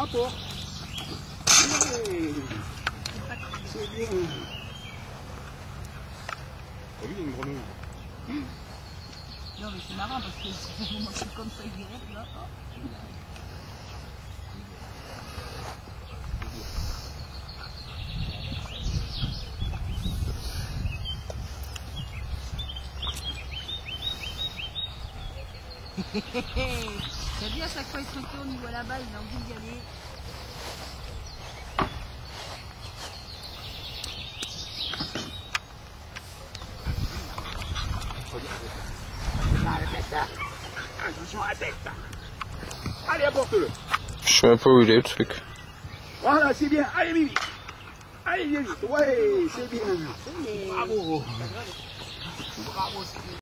Rapport. Oui. C'est bien. T'as vu, il y a une grenouille. Non mais c'est marrant parce que c'est comme ça direct là. T'as vu à chaque fois il se retourne, il voit là-bas, il a envie d'y aller. Attention à la tête. Allez, apporte-le. Je sais même pas où il est le truc. Voilà, c'est bien. Allez, Mimi. Allez, viens vite. Ouais, c'est bien. Bravo. Bravo.